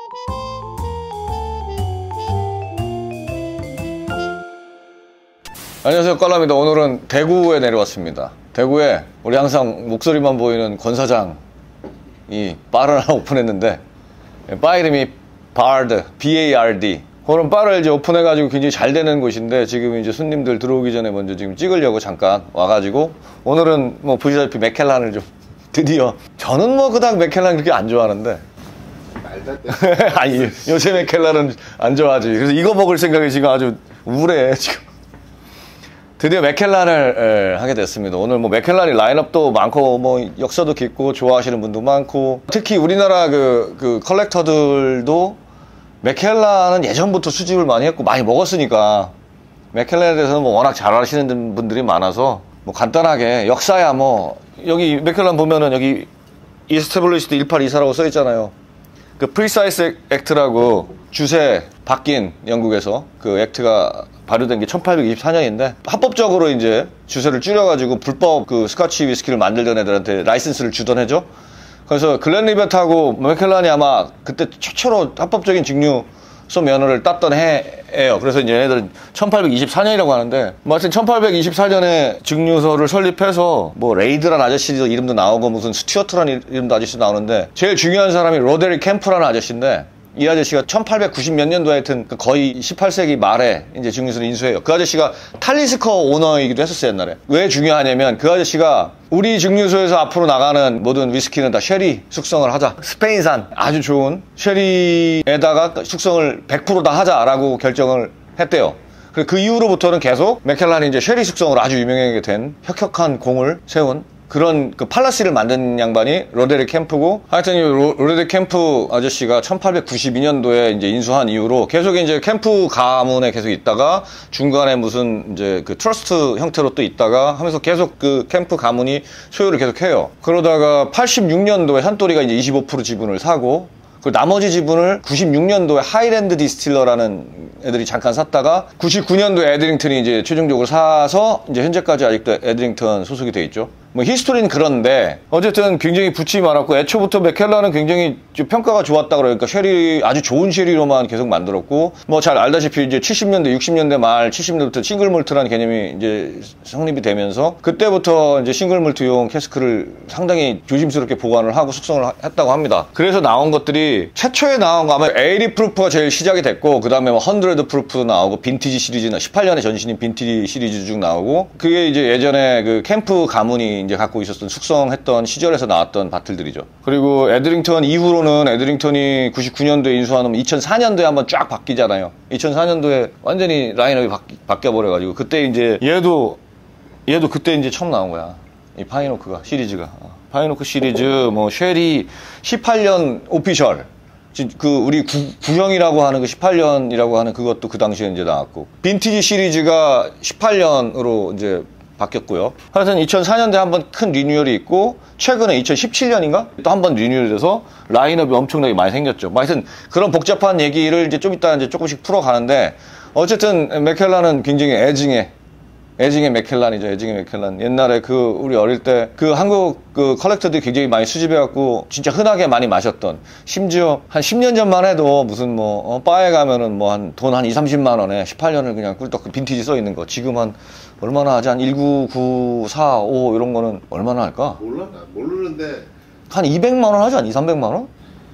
안녕하세요, 깔라입니다. 오늘은 대구에 내려왔습니다. 대구에 우리 항상 목소리만 보이는 권 사장이 바를 하나 오픈했는데, 바 이름이 바드, B-A-R-D. 그런 바를 이제 오픈해가지고 굉장히 잘 되는 곳인데, 지금 이제 손님들 들어오기 전에 먼저 지금 찍으려고 잠깐 와가지고, 오늘은 뭐 보시다시피 맥켈란을 좀 드디어, 저는 뭐 그닥 맥켈란 그렇게 안 좋아하는데, 아니, 요새 맥켈란은 안 좋아하지. 그래서 이거 먹을 생각에 지금 아주 우울해, 지금. 드디어 맥켈란을 하게 됐습니다. 오늘 뭐 맥켈란이 라인업도 많고 뭐 역사도 깊고 좋아하시는 분도 많고, 특히 우리나라 그 컬렉터들도 맥켈란은 예전부터 수집을 많이 했고 많이 먹었으니까 맥켈란에 대해서는 뭐 워낙 잘 아시는 분들이 많아서 뭐 간단하게 역사야 뭐, 여기 맥켈란 보면은 여기 Established 1824라고 써 있잖아요. 그 Precise Act라고 주세 바뀐 영국에서 그 액트가 발효된 게 1824년인데, 합법적으로 이제 주세를 줄여가지고 불법 그 스카치 위스키를 만들던 애들한테 라이센스를 주던 해죠. 그래서 글렌리벳하고 맥켈란이 아마 그때 최초로 합법적인 증류소 면허를 땄던 해예요. 그래서 이제 얘네들은 1824년이라고 하는데, 뭐 하여튼 1824년에 증류소를 설립해서 뭐 레이드라는 아저씨 이름도 나오고 무슨 스튜어트라는 이름도 아저씨도 나오는데, 제일 중요한 사람이 로데릭 캠프라는 아저씨인데, 이 아저씨가 1890 몇 년도에 하여튼 거의 18세기 말에 이제 증류소를 인수해요. 그 아저씨가 탈리스커 오너이기도 했었어요, 옛날에. 왜 중요하냐면 그 아저씨가 우리 증류소에서 앞으로 나가는 모든 위스키는 다 쉐리 숙성을 하자. 스페인산 아주 좋은 쉐리에다가 숙성을 100% 다 하자라고 결정을 했대요. 그 이후로부터는 계속 맥켈란이 이제 쉐리 숙성으로 아주 유명하게 된 혁혁한 공을 세운 그런 그 팔라시를 만든 양반이 로데릭 캠프고, 하여튼 이 로데릭 캠프 아저씨가 1892년도에 이제 인수한 이후로 계속 이제 캠프 가문에 계속 있다가 중간에 무슨 이제 그 트러스트 형태로 또 있다가 하면서 계속 그 캠프 가문이 소유를 계속 해요. 그러다가 86년도에 산토리가 이제 25% 지분을 사고, 그 나머지 지분을 96년도에 하이랜드 디스틸러라는 애들이 잠깐 샀다가 99년도에 에드링턴이 이제 최종적으로 사서 이제 현재까지 아직도 에드링턴 소속이 돼 있죠. 뭐 히스토리는 그런데 어쨌든 굉장히 붓이 많았고, 애초부터 맥켈란은 굉장히 평가가 좋았다 그러니까 쉐리, 아주 좋은 쉐리로만 계속 만들었고, 뭐 잘 알다시피 이제 70년대 60년대 말 70년대부터 싱글 몰트라는 개념이 이제 성립이 되면서, 그때부터 이제 싱글 몰트용 캐스크를 상당히 조심스럽게 보관을 하고 숙성을 했다고 합니다. 그래서 나온 것들이 최초에 나온 거 아마 80 프루프가 제일 시작이 됐고, 그 다음에 뭐 100 프루프도 나오고, 빈티지 시리즈나 18년의 전신인 빈티지 시리즈 쭉 나오고, 그게 이제 예전에 그 캠프 가문이 이제 갖고 있었던 숙성했던 시절에서 나왔던 바틀들이죠. 그리고 에드링턴 이후로는, 에드링턴이 99년도에 인수하면 2004년도에 한번 쫙 바뀌잖아요. 2004년도에 완전히 라인업이 바뀌어버려가지고, 그때 이제 얘도 그때 이제 처음 나온 거야. 이 파이노크가 시리즈가. 파이노크 시리즈, 뭐 쉐리 18년 오피셜. 그 우리 구형이라고 하는 그 18년이라고 하는 그것도 그 당시에 이제 나왔고, 빈티지 시리즈가 18년으로 이제 바뀌었고요. 하여튼 2004년도에 한번 큰 리뉴얼이 있고, 최근에 2017년인가 또 한번 리뉴얼이 돼서 라인업이 엄청나게 많이 생겼죠. 뭐 하여튼 그런 복잡한 얘기를 이제 좀 이따 이제 조금씩 풀어가는데, 어쨌든 맥켈란은 굉장히 애증의 맥켈란이죠. 애증의 맥켈란. 옛날에 그 우리 어릴 때 그 한국 그 컬렉터들이 굉장히 많이 수집해갖고 진짜 흔하게 많이 마셨던, 심지어 한 10년 전만 해도 무슨 뭐 바에 가면은 뭐 한 돈 한 2~30만 원에 18년을 그냥 꿀떡 빈티지 써 있는 거, 지금 한 얼마나 하지? 한 19945 이런 거는 얼마나 할까? 몰라? 모르는데 한 200만 원 하지 않? 200~300만 원?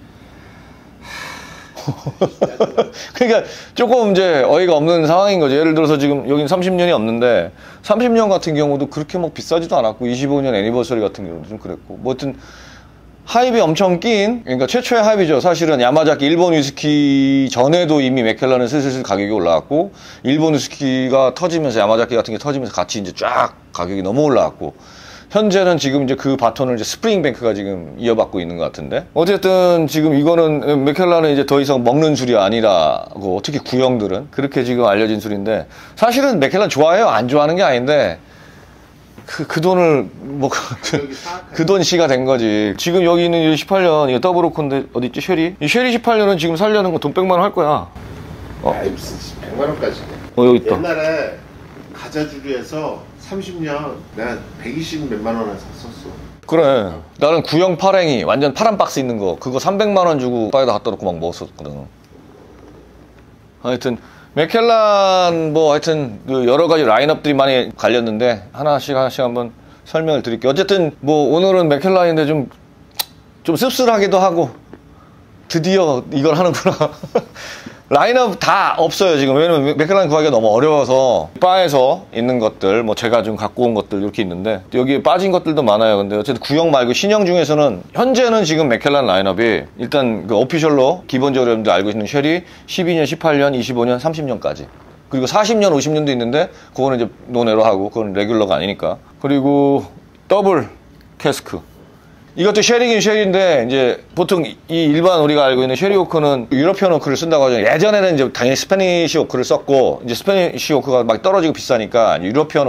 그러니까 조금 이제 어이가 없는 상황인 거죠. 예를 들어서 지금 여긴 30년이 없는데 30년 같은 경우도 그렇게 뭐 비싸지도 않았고, 25년 애니버서리 같은 경우도 좀 그랬고, 뭐 하여튼 하입이 엄청 낀, 그러니까 최초의 하입이죠. 사실은 야마자키 일본 위스키 전에도 이미 맥켈란은 슬슬 가격이 올라왔고, 일본 위스키가 터지면서, 야마자키 같은 게 터지면서 같이 이제 쫙 가격이 너무 올라왔고, 현재는 지금 이제 그 바톤을 이제 스프링뱅크가 지금 이어받고 있는 것 같은데, 어쨌든 지금 이거는 맥켈란은 이제 더 이상 먹는 술이 아니라고, 특히 구형들은 그렇게 지금 알려진 술인데, 사실은 맥켈란 좋아해요. 안 좋아하는 게 아닌데, 그 돈을 뭐 그 돈 씨가 된 거지. 지금 여기 있는 18년 이거 더블 오크인데 어디 있지? 쉐리? 이 쉐리 18년은 지금 살려는 거 돈 100만 원 할 거야. 아이, 무슨 100만 원까지. 여기 있다. 옛날에 가자주류에서 30년 내가 120 몇만 원에 샀었어. 그래. 나는 구형 파랭이 완전 파란 박스 있는 거 그거 300만 원 주고 바에다 갖다 놓고 막 먹었었거든. 하여튼 맥켈란 뭐 하여튼 그 여러 가지 라인업들이 많이 갈렸는데 하나씩 한번 설명을 드릴게요. 어쨌든 뭐 오늘은 맥켈란인데 좀 씁쓸하기도 하고 드디어 이걸 하는구나. 라인업 다 없어요 지금. 왜냐면 맥켈란 구하기가 너무 어려워서 바에서 있는 것들 뭐 제가 좀 갖고 온 것들 이렇게 있는데 여기에 빠진 것들도 많아요. 근데 어쨌든 구형 말고 신형 중에서는 현재는 지금 맥켈란 라인업이 일단 그 오피셜로 기본적으로 여러분들 알고 있는 쉘이 12년, 18년, 25년, 30년까지 그리고 40년, 50년도 있는데 그거는 이제 논외로 하고 그건 레귤러가 아니니까. 그리고 더블 캐스크 이것도 쉐리긴 쉐리인데 이제 보통 이 일반 우리가 알고 있는 쉐리 오크는 유러피언 오크를 쓴다고 하죠. 예전에는 이제 당연히 스페니시 오크를 썼고 이제 스페니시 오크가 막 떨어지고 비싸니까 유러피언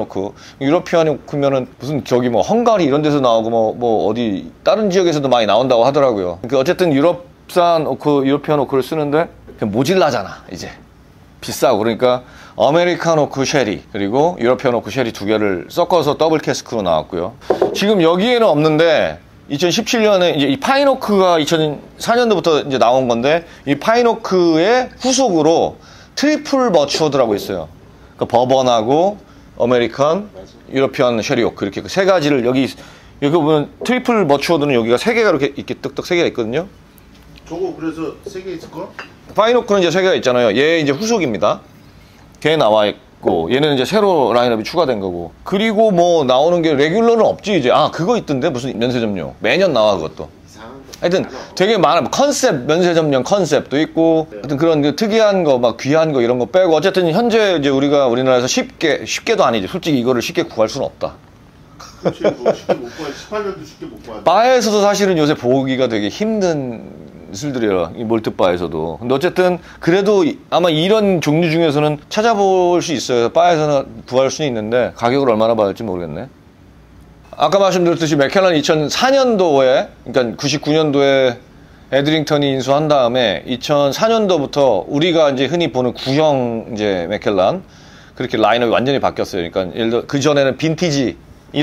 오크면은 무슨 저기 뭐 헝가리 이런 데서 나오고 뭐 어디 다른 지역에서도 많이 나온다고 하더라고요. 그러니까 어쨌든 유럽산 오크 유러피언 오크를 쓰는데 모질라잖아 이제 비싸고. 그러니까 아메리칸 오크 쉐리 그리고 유러피언 오크 쉐리 두 개를 섞어서 더블 캐스크로 나왔고요. 지금 여기에는 없는데 2017년에 이제 이 파인오크가 2004년도부터 이제 나온 건데 이 파인오크의 후속으로 트리플 머추어드라고 있어요. 그러니까 버번하고 아메리칸, 유러피안 쉐리오크 이렇게 그 세 가지를 여기 보면 트리플 머추어드는 여기가 세 개가 이렇게 떡떡 세 개가 있거든요. 저거 그래서 세 개 있을 거? 파인오크는 이제 세 개가 있잖아요. 얘 이제 후속입니다. 걔 나와 있고 얘는 이제 새로 라인업이 추가된 거고. 그리고 뭐 나오는 게 레귤러는 없지 이제. 아 그거 있던데 무슨 면세점용 매년 나와 그것도. 하여튼 되게 많아. 컨셉 면세점용 컨셉도 있고 하여튼 그런 그 특이한 거 막 귀한 거 이런 거 빼고 어쨌든 현재 이제 우리나라에서 쉽게도 아니지. 솔직히 이거를 쉽게 구할 수는 없다. 그렇지 뭐 쉽게 못 구해. 18년도 쉽게 못 구하지. 바에서도 사실은 요새 보기가 되게 힘든 술들이에요. 이 몰트바에서도. 근데 어쨌든 그래도 아마 이런 종류 중에서는 찾아볼 수 있어요. 바에서는 구할 수는 있는데 가격을 얼마나 받을지 모르겠네. 아까 말씀드렸듯이 맥켈란 2004년도에 그러니까 99년도에 에드링턴이 인수한 다음에 2004년도부터 우리가 이제 흔히 보는 구형 이제 맥켈란 그렇게 라인업이 완전히 바뀌었어요. 그러니까 예를 들어 그 전에는 빈티지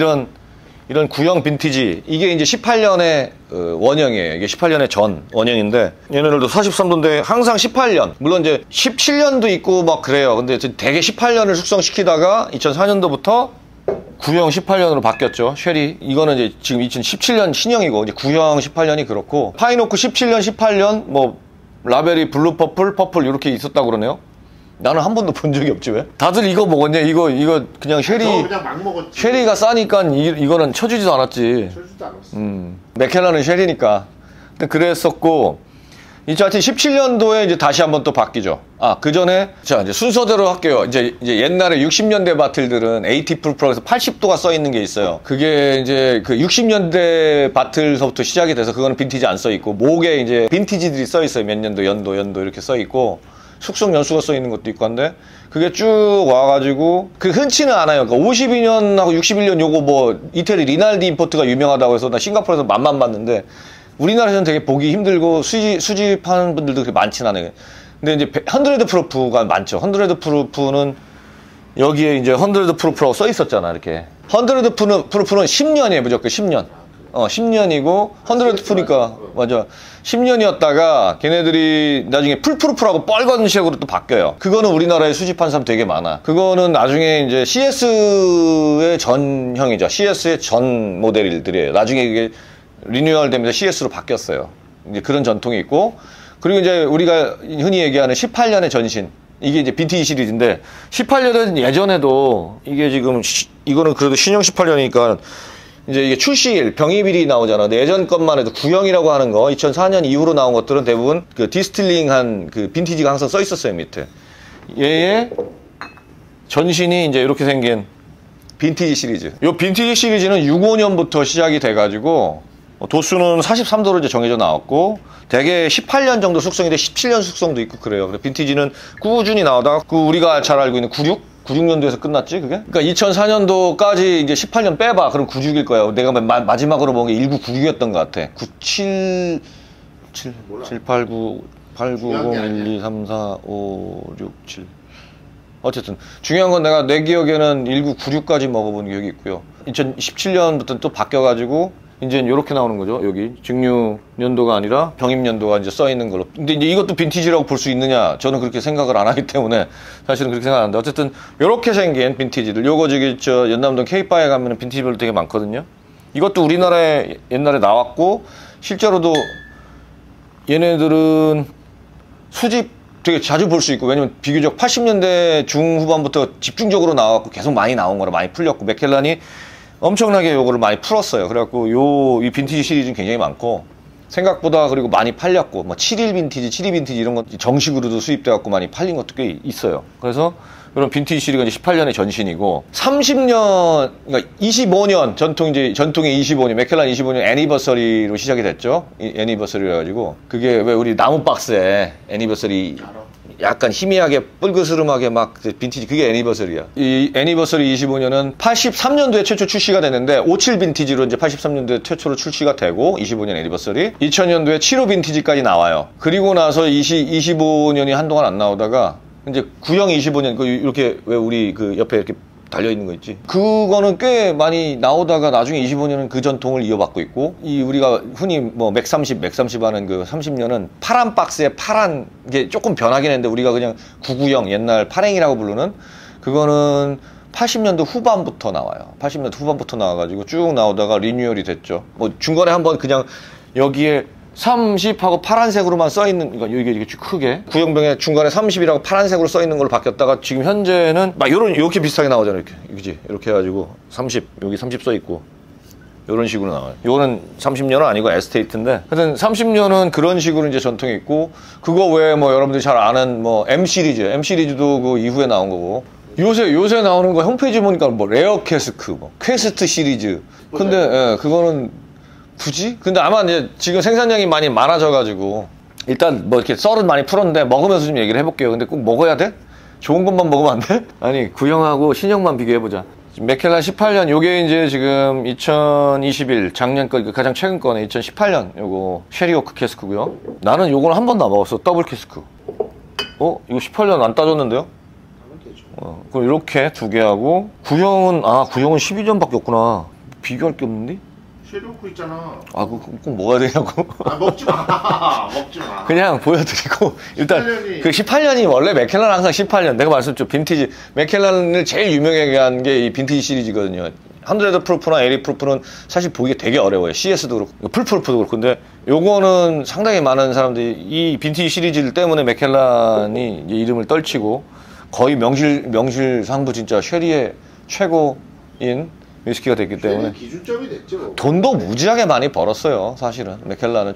이런 구형 빈티지 이게 이제 18년의 원형이에요. 이게 18년의 전 원형인데 얘네들도 43도인데 항상 18년 물론 이제 17년도 있고 막 그래요. 근데 대개 18년을 숙성시키다가 2004년도부터 구형 18년으로 바뀌었죠. 쉐리 이거는 이제 지금 2017년 신형이고 이제 구형 18년이 그렇고 파이노크 17년 18년 뭐 라벨이 블루 퍼플 이렇게 있었다고 그러네요. 나는 한 번도 본 적이 없지 왜? 다들 이거 먹었냐? 이거 그냥 쉐리. 그냥 막 먹었지. 쉐리가 싸니까 이거는 쳐주지도 않았지. 쳐주지도 않았어. 맥켈란은 쉐리니까. 근데 그랬었고 하여튼 17년도에 이제 다시 한번 또 바뀌죠. 아, 그 전에 자 이제 순서대로 할게요. 이제 옛날에 60년대 바틀들은 AT 풀프로에서 80도가 써 있는 게 있어요. 그게 이제 그 60년대 바틀서부터 시작이 돼서 그거는 빈티지 안 써 있고 목에 이제 빈티지들이 써 있어요. 몇 년도 연도 이렇게 써 있고. 숙성 연수가 써 있는 것도 있고 한데 그게 쭉 와가지고 그 흔치는 않아요. 그러니까 52년하고 61년 요거 뭐 이태리 리날디 임포트가 유명하다고 해서 나 싱가포르에서 맛만 봤는데 우리나라에서는 되게 보기 힘들고 수집하는 분들도 그렇게 많진 않아요. 근데 이제 100 프루프가 많죠. 100 프루프는 여기에 이제 100 프루프라고 써 있었잖아 이렇게. 100 프루프는 10년이에요 무조건 10년. 10년이고 100 프니까 맞아 10년이었다가 걔네들이 나중에 풀프루프라고 빨간색으로 또 바뀌어요. 그거는 우리나라에 수집한 사람 되게 많아. 그거는 나중에 이제 CS의 전형이죠. CS의 전 모델들이에요. 나중에 이게 리뉴얼 되면서 CS로 바뀌었어요. 이제 그런 전통이 있고 그리고 이제 우리가 흔히 얘기하는 18년의 전신 이게 이제 빈티지 시리즈인데 18년은 예전에도 이게 지금 이거는 그래도 신형 18년이니까 이제 이게 출시일, 병입일이 나오잖아. 근데 예전 것만 해도 구형이라고 하는 거, 2004년 이후로 나온 것들은 대부분 그 디스틸링한 그 빈티지가 항상 써 있었어요, 밑에. 얘의 전신이 이제 이렇게 생긴 빈티지 시리즈. 요 빈티지 시리즈는 65년부터 시작이 돼가지고, 도수는 43도로 이제 정해져 나왔고, 대개 18년 정도 숙성인데 17년 숙성도 있고 그래요. 그래서 빈티지는 꾸준히 나오다가, 그 우리가 잘 알고 있는 96년도에서 끝났지, 그게? 그러니까 2004년도까지 이제 18년 빼봐. 그럼 96일 거야. 내가 마지막으로 본 게 1996이었던 것 같아. 97, 7, 7, 8, 9, 8, 9, 0, 1, 2, 3, 4, 5, 6, 7. 어쨌든. 중요한 건 내가 내 기억에는 1996까지 먹어본 기억이 있고요. 2017년부터는 또 바뀌어가지고 이제 이렇게 나오는 거죠. 여기 증류 연도가 아니라 병입 연도가 이제 써 있는 걸로. 근데 이제 이것도 빈티지라고 볼 수 있느냐? 저는 그렇게 생각을 안 하기 때문에 사실은 그렇게 생각 안 하는데, 어쨌든 이렇게 생긴 빈티지들. 요거 저기 저 연남동 K바에 가면은 빈티지별로 되게 많거든요. 이것도 우리나라에 옛날에 나왔고, 실제로도 얘네들은 수집 되게 자주 볼 수 있고, 왜냐면 비교적 80년대 중후반부터 집중적으로 나와갖고 계속 많이 나온 거라 많이 풀렸고, 맥켈란이 엄청나게 요거를 많이 풀었어요. 그래갖고 이 빈티지 시리즈는 굉장히 많고, 생각보다 그리고 많이 팔렸고, 뭐 7일 빈티지, 7일 빈티지 이런 것 정식으로도 수입돼갖고 많이 팔린 것도 꽤 있어요. 그래서 이런 빈티지 시리즈가 이제 18년의 전신이고, 30년, 그러니까 25년 전통의 25년, 맥켈란 25년 애니버서리로 시작이 됐죠. 애니버서리라 가지고, 그게 왜 우리 나무 박스에 애니버서리 약간 희미하게 뿔그스름하게 막 빈티지, 그게 애니버서리야. 이 애니버서리 25년은 83년도에 최초 출시가 됐는데 57 빈티지로 이제 83년도에 최초로 출시가 되고, 25년 애니버서리 2000년도에 75 빈티지까지 나와요. 그리고 나서 25년이 한동안 안 나오다가 이제 구형 25년, 이렇게 왜 우리 그 옆에 이렇게 달려있는 거 있지? 그거는 꽤 많이 나오다가 나중에 25년은 그 전통을 이어받고 있고, 이 우리가 흔히 뭐 맥30 하는 그 30년은 파란 박스에 파란 게 조금 변하긴 했는데, 우리가 그냥 990 옛날 파랭이라고 부르는 그거는 80년도 후반부터 나와요. 80년도 후반부터 나와가지고 쭉 나오다가 리뉴얼이 됐죠. 뭐 중간에 한번 그냥 여기에 30하고 파란색으로만 써있는, 이거 여기 이렇게 크게 구형병에 중간에 30이라고 파란색으로 써있는 걸로 바뀌었다가, 지금 현재는 막 이렇게 비슷하게 나오잖아요. 이렇게, 그지? 이렇게 해가지고 30, 여기 30 써있고 이런 식으로 나와요. 이거는 30년은 아니고 에스테이트인데, 하여튼 30년은 그런 식으로 이제 전통이 있고, 그거 외에 뭐 여러분들이 잘 아는 뭐 M 시리즈도 그 이후에 나온 거고, 요새 나오는 거 홈페이지 보니까 뭐 레어 캐스크, 뭐 퀘스트 시리즈. 근데 예, 그거는 굳이? 근데 아마 이제 지금 생산량이 많이 많아져가지고, 일단 뭐 이렇게 썰은 많이 풀었는데 먹으면서 좀 얘기를 해볼게요. 근데 꼭 먹어야 돼? 좋은 것만 먹으면 안 돼? 아니, 구형하고 신형만 비교해보자. 맥켈란 18년, 요게 이제 지금 2021, 작년 거, 가장 최근 거네. 2018년, 요거 쉐리오크 캐스크고요. 나는 요거는 한 번도 안 먹었어. 더블 캐스크. 이거 18년 안 따졌는데요? 그럼 이렇게 두 개 하고, 구형은 12년밖에 없구나. 비교할 게 없는데? 쉐리오크 있잖아. 그거 꼭 먹어야 되냐고? 먹지 마. 먹지 마. 그냥 보여드리고, 일단 18년이... 그 18년이 원래 맥켈란 항상 18년. 내가 말씀드렸죠. 빈티지. 맥켈란을 제일 유명하게 한 게 이 빈티지 시리즈거든요. 100 프루프나 80 프루프는 사실 보기가 되게 어려워요. CS도 그렇고, 풀 프루프도 그렇고. 근데 요거는 상당히 많은 사람들이 이 빈티지 시리즈 때문에 맥켈란이 이름을 떨치고, 거의 명실상부 진짜 쉐리의 최고인 위스키가 됐기 때문에 기준점이 됐죠. 돈도 무지하게 많이 벌었어요. 사실은 맥켈란은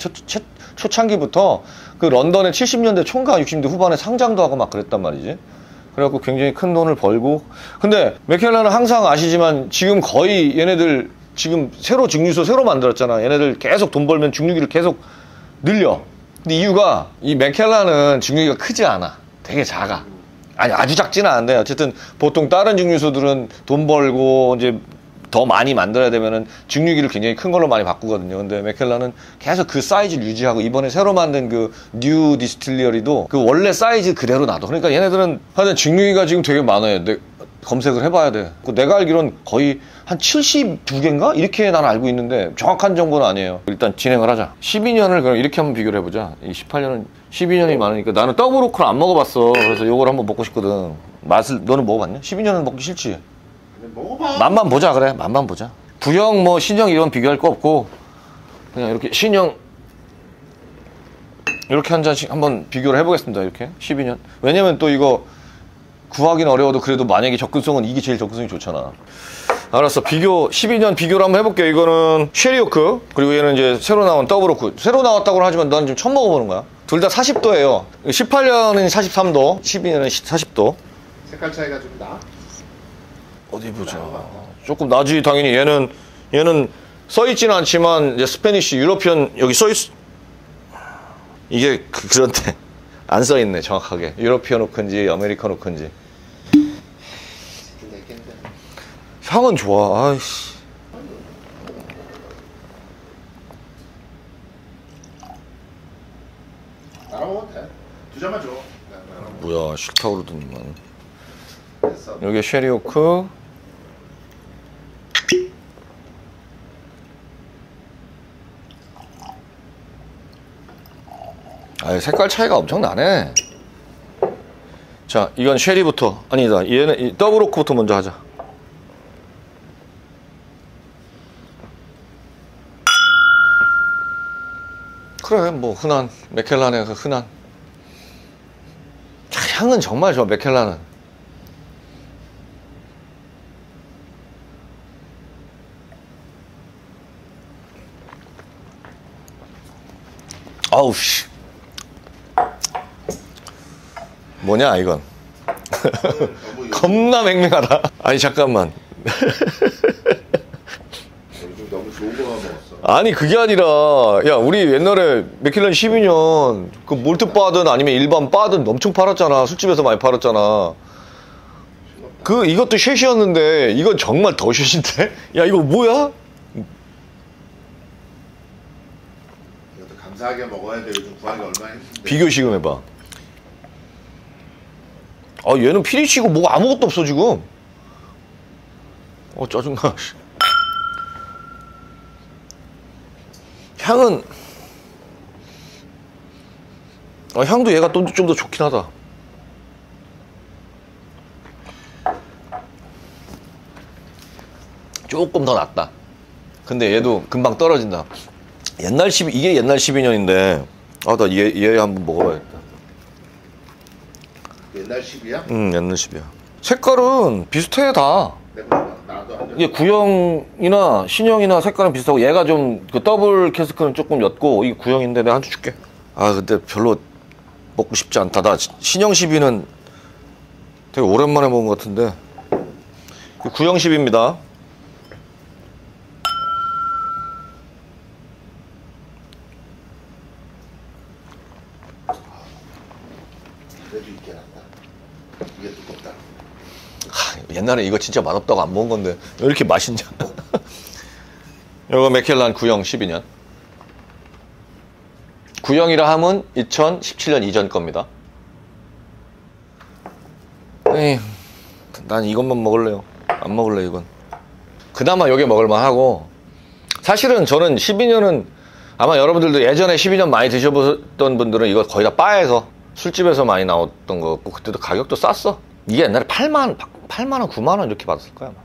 초창기부터 그 런던의 70년대 총과 60년대 후반에 상장도 하고 막 그랬단 말이지. 그래갖고 굉장히 큰 돈을 벌고. 근데 맥켈란은 항상 아시지만 지금 거의 얘네들 지금 증류소 새로 만들었잖아. 얘네들 계속 돈 벌면 증류기를 계속 늘려. 근데 이유가 이 맥켈란은 증류기가 크지 않아. 되게 작아. 아니 아주 작지는 않은데, 어쨌든 보통 다른 증류소들은 돈 벌고 이제 더 많이 만들어야 되면은 증류기를 굉장히 큰 걸로 많이 바꾸거든요. 근데 맥켈란은 계속 그 사이즈를 유지하고, 이번에 새로 만든 그 뉴 디스틸러리도 그 원래 사이즈 그대로 놔둬. 그러니까 얘네들은 하여튼 증류기가 지금 되게 많아요. 검색을 해봐야 돼. 내가 알기로는 거의 한 72개인가? 이렇게 난 알고 있는데 정확한 정보는 아니에요. 일단 진행을 하자. 12년을 그럼 이렇게 한번 비교를 해보자. 이 18년은 12년이 많으니까. 나는 더블 오크를 안 먹어봤어. 그래서 요걸 한번 먹고 싶거든. 맛을 너는 먹어봤냐? 12년은 먹기 싫지? 먹어봐. 맛만 보자. 그래, 맛만 보자. 구형 뭐 신형 이런 비교할 거 없고, 그냥 이렇게 신형 이렇게 한 잔씩 한번 비교를 해보겠습니다. 이렇게 12년. 왜냐면 또 이거 구하기는 어려워도 그래도 만약에 접근성은 이게 제일 접근성이 좋잖아. 알았어. 12년 비교를 한번 해볼게요. 이거는 쉐리오크, 그리고 얘는 이제 새로 나온 더블 오크. 새로 나왔다고는 하지만 난 지금 처음 먹어보는 거야. 둘 다 40도예요. 18년은 43도, 12년은 40도. 색깔 차이가 좀 나. 어디 보자. 조금 나지. 당연히 얘는 써있지는 않지만 이제 스페니쉬, 유러피언 여기 써있. 이게 그런데 안 써있네 정확하게. 유러피언 오크인지 아메리칸 오크인지. 향은 좋아. 아이씨. 나랑 먹어도 돼. 두 잔만 줘. 뭐야, 싫다 그러더니만. 여기 쉐리오크. 아, 색깔 차이가 엄청 나네. 자, 이건 쉐리부터. 아니다, 얘는 이 더블 오크부터 먼저 하자. 그래, 뭐 흔한 맥켈란의 그 흔한. 향은 정말 좋아, 맥켈란은. 아우 씨. 뭐냐 이건. 겁나 맹맹하다. 아니 잠깐만. 요즘 너무 좋은 거만 먹었어. 아니 그게 아니라 야 우리 옛날에 맥켈란 12년 그 몰트 바든 아니면 일반 바든 엄청 팔았잖아. 술집에서 많이 팔았잖아. 그 이것도 쉐시였는데 이건 정말 더 쉐시인데? 야 이거 뭐야? 이것도 감사하게 먹어야 돼. 요즘 구하기 얼마나 힘든데. 비교 지금 해봐. 아 얘는 피니치고 뭐가 아무것도 없어 지금. 짜증나. 향은 향도 얘가 좀 더 좋긴 하다. 조금 더 낫다. 근데 얘도 금방 떨어진다. 이게 옛날 12년인데 나 얘 한번 먹어봐야겠다. 옛날 10이야? 응, 옛날 10이야. 색깔은 비슷해 다. 나도 안 돼. 이게 구형이나 신형이나 색깔은 비슷하고 얘가 좀 그 더블 캐스크는 조금 옅고 이게 구형인데 내가 한 주 줄게. 근데 별로 먹고 싶지 않다. 나 신형 12는 되게 오랜만에 먹은 것 같은데. 구형 10입니다. 그래도 있게 낫다. 이게 두껍다. 옛날에 이거 진짜 맛없다고 안 먹은 건데 왜 이렇게 맛있냐. 이거 맥켈란 구형 12년. 구형이라 함은 2017년 이전 겁니다. 에이, 난 이것만 먹을래요. 안 먹을래 이건. 그나마 요게 먹을만 하고. 사실은 저는 12년은 아마 여러분들도 예전에 12년 많이 드셔보셨던 분들은 이거 거의 다 바에서 술집에서 많이 나왔던 거 같고 그때도 가격도 쌌어. 이게 옛날에 8만 원, 9만 원 이렇게 받았을 거야.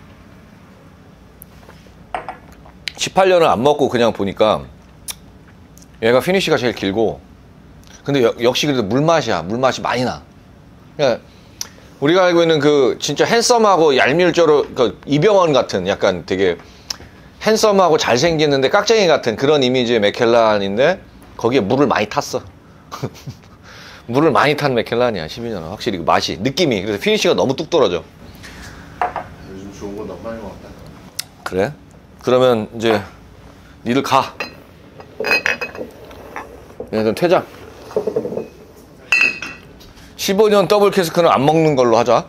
18년을 안 먹고 그냥 보니까 얘가 피니쉬가 제일 길고 근데 역시 그래도 물맛이야. 물맛이 많이 나. 그러니까 우리가 알고 있는 그 진짜 핸섬하고 얄미울저로 그러니까 이병헌 같은 약간 되게 핸섬하고 잘생겼는데 깍쟁이 같은 그런 이미지의 맥켈란인데 거기에 물을 많이 탔어. 물을 많이 탄 맥켈란이야 12년은. 확실히 그 맛이 느낌이. 그래서 피니쉬가 너무 뚝 떨어져. 요즘 좋은 거 너무 많이 먹었다. 그래? 그러면 이제 니들 가. 얘네들 퇴장. 15년 더블 캐스크는 안 먹는 걸로 하자.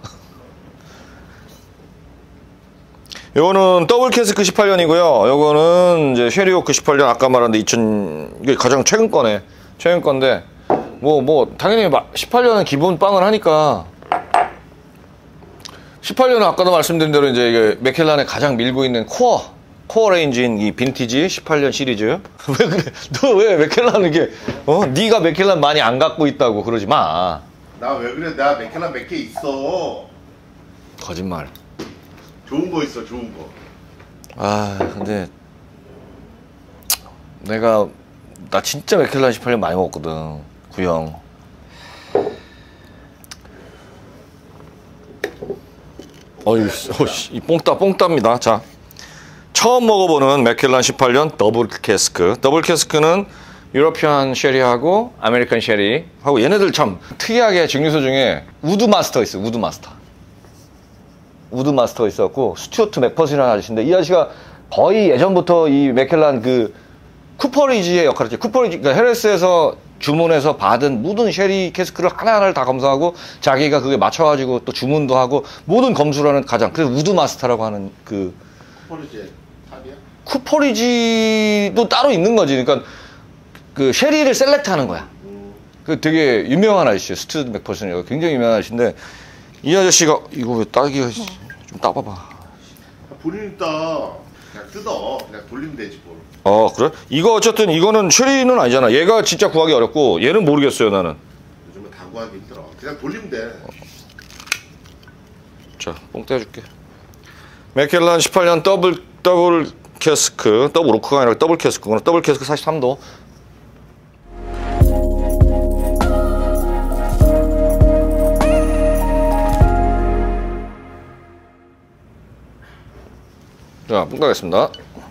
요거는 더블 캐스크 18년이고요. 요거는 이제 쉐리오크 18년 아까 말한 이게 가장 최근 거네. 최근 건데 뭐 당연히 18년은 기본 빵을 하니까 18년은 아까도 말씀드린 대로 이제 이게 맥켈란에 가장 밀고 있는 코어 레인지인 이 빈티지 18년 시리즈. 왜 그래? 너 왜 맥켈란 이게 네가 맥켈란 많이 안 갖고 있다고 그러지 마. 나 왜 그래? 나 맥켈란 몇 개 있어. 거짓말. 좋은 거 있어, 좋은 거. 근데 나 진짜 맥켈란 18년 많이 먹었거든. 구형. 이 뽕따입니다. 자, 처음 먹어보는 맥켈란 18년 더블 캐스크. 더블 캐스크는 유러피안 쉐리하고 아메리칸 쉐리하고 얘네들 참 특이하게 증류소 중에 우드 마스터 있어. 우드 마스터 있었고 스튜어트 맥퍼슨이라는 아저씨인데 이 아저씨가 거의 예전부터 이 맥켈란 그 쿠퍼리지의 역할을 했죠. 그러니까 헤레스에서 주문해서 받은 모든 쉐리 캐스크를 하나하나를 다 검사하고 자기가 그게 맞춰가지고 또 주문도 하고 모든 검수를 하는 가장 그래서 우드 마스터라고 하는 그 쿠퍼리지 탑이야? 쿠퍼리지도 따로 있는 거지. 그러니까 그 쉐리를 셀렉트하는 거야. 그 되게 유명한 아저씨예요. 스튜어트 맥퍼슨이 굉장히 유명한 아저씨인데 이 아저씨가 이거 왜 따기가 좀 따봐봐. 본인이 따. 그냥 뜯어. 그냥 돌리면 되지 뭘. 그래? 이거 어쨌든 이거는 쉐리는 아니잖아. 얘가 진짜 구하기 어렵고 얘는 모르겠어요 나는. 요즘은 다 구하기 힘들어. 그냥 돌리면 돼. 자, 뽕 떼줄게. 맥켈란 18년 더블 캐스크, 더블 오크가 아니라 더블 캐스크구나. 더블 캐스크 43도. 자, 뽕 따겠습니다.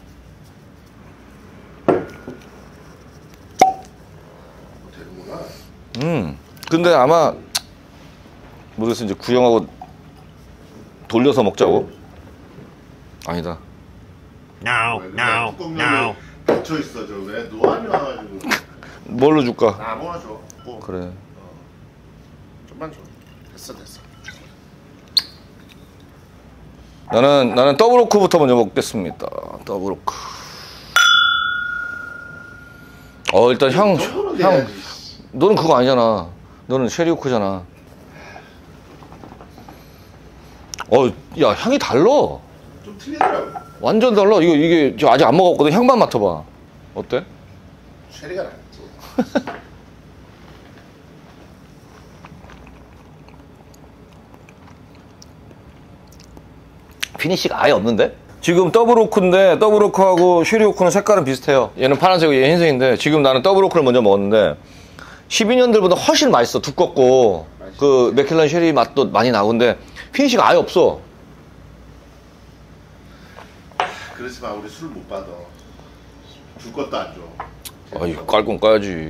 되는구나. 근데 아마 모르겠어. 이제 구형하고 돌려서 먹자고. 아니다. 뚜껑 닫혀 있어. 저 왜 노안이 와가지고. 뭘로 줄까? 아무거나 줘. 그래. 좀만 줘. 됐어. 나는 더블 오크부터 먼저 먹겠습니다. 더블 오크. 일단 향. 해야지. 너는 그거 아니잖아. 너는 쉐리 오크잖아. 야, 향이 달라. 좀 틀리더라고. 완전 달라. 이게 저 아직 안 먹었거든. 향만 맡아봐. 어때? 쉐리가 낫지. 피니쉬가 아예 없는데? 지금 더블 오크인데 더블 오크하고 쉐리 오크는 색깔은 비슷해요. 얘는 파란색이고 얘 흰색인데 지금 나는 더블 오크를 먼저 먹었는데 12년들보다 훨씬 맛있어. 두껍고 그 맥켈란 쉐리 맛도 많이 나오는데 피니쉬가 아예 없어. 그러지 마. 우리 술 못 받아. 줄 것도 안 줘. 이거 깔끔 까야지.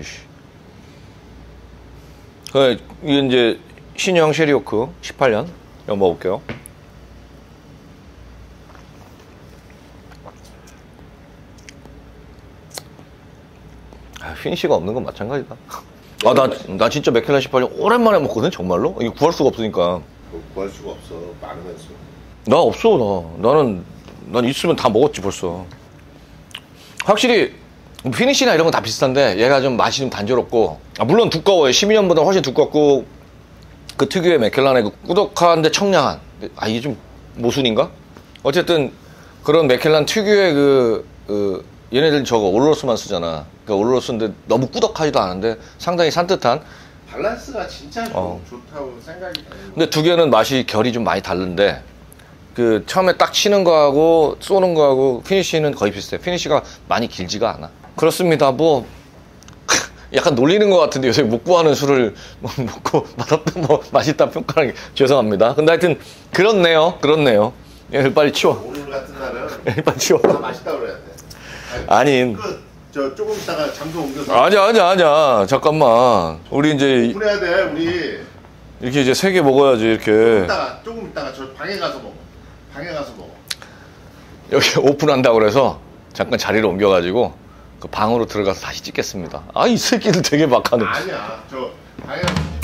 이게 이제 신형 쉐리 오크 18년 이거 먹어볼게요. 피니쉬가 없는 건 마찬가지다. 나 진짜 맥켈란 18년 오랜만에 먹거든, 정말로? 이게 구할 수가 없으니까. 구할 수가 없어. 많으면서. 나 없어, 난 있으면 다 먹었지, 벌써. 확실히, 피니쉬나 이런 건 다 비슷한데, 얘가 좀 맛이 좀 단조롭고, 물론 두꺼워요. 12년보다 훨씬 두껍고, 그 특유의 맥켈란의 그 꾸덕한데 청량한. 이게 좀 모순인가? 어쨌든, 그런 맥켈란 특유의 얘네들 저거 올로로스만 쓰잖아. 그러니까 올로로스인데 너무 꾸덕하지도 않은데 상당히 산뜻한. 밸런스가 진짜 좋다고 생각이 드는. 근데 두 개는 맛이 결이 좀 많이 다른데 그 처음에 딱 치는 거하고 쏘는 거하고 피니쉬는 거의 비슷해. 피니쉬가 많이 길지가 않아. 그렇습니다. 뭐 약간 놀리는 것 같은데 요새 못 구하는 술을 먹고 맛없다 맛있다 평가하는 게 죄송합니다. 근데 하여튼 그렇네요. 얘를 빨리 치워. 오늘 같은 날은 얘를 빨리 치워. 다 맛있다 그래야 돼. 아니. 저 조금 있다가 장소 옮겨서. 아니야. 잠깐만. 우리 이제 오픈해야 돼. 우리 이렇게 이제 3개 먹어야지 이렇게. 조금 있다가 저 방에 가서 먹어. 여기 오픈한다고 그래서 잠깐 자리를 옮겨가지고 그 방으로 들어가서 다시 찍겠습니다. 이 새끼들 되게 막하네. 아니야. 저 방에 가서